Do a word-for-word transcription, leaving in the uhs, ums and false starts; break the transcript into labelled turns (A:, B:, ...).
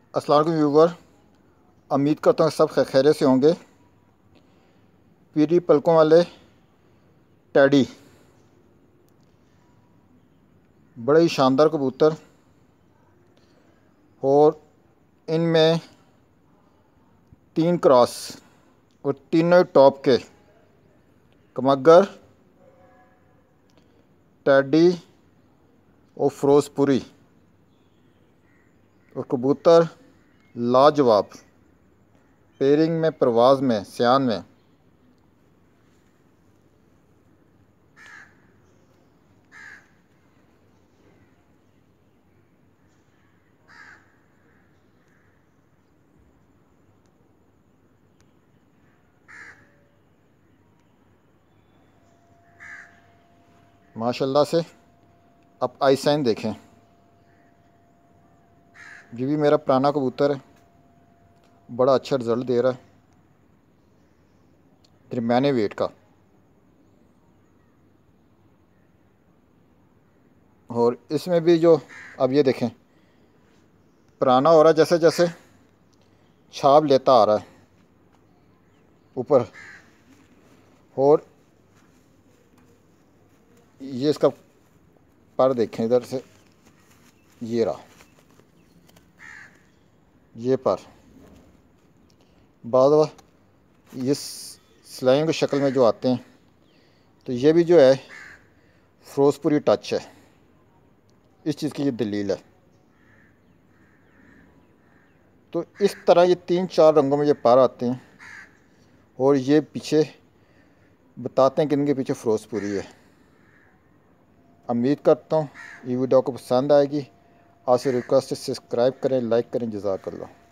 A: अस्सलाम वालेकुम व्यूवर। उम्मीद करता हूँ सब खै- खैरियत से होंगे। पीली पलकों वाले टैडी, बड़े ही शानदार कबूतर, और इनमें तीन क्रॉस और तीनों टॉप के कमगर, टैडी और फिरोजपुरी, और कबूतर लाजवाब पेयरिंग में, परवाज़ में, सियान में। माशाल्लाह से अब आई साइन देखें। ये भी मेरा पुराना कबूतर है, बड़ा अच्छा रिज़ल्ट दे रहा है, दरमियाने वेट का। और इसमें भी जो अब ये देखें पुराना हो रहा है, जैसे जैसे छाप लेता आ रहा है ऊपर। और ये इसका पर देखें, इधर से ये रहा, ये पर बाद ये स्लाइम की शक्ल में जो आते हैं, तो ये भी जो है फिरोजपुरी टच है। इस चीज़ की ये दलील है। तो इस तरह ये तीन चार रंगों में ये पर आते हैं, और ये पीछे बताते हैं कि इनके पीछे फिरोजपुरी है। उम्मीद करता हूँ ये वीडियो आपको पसंद आएगी। आपसे रिक्वेस्ट है सब्सक्राइब करें, लाइक करें। जज़ाकल्लाह।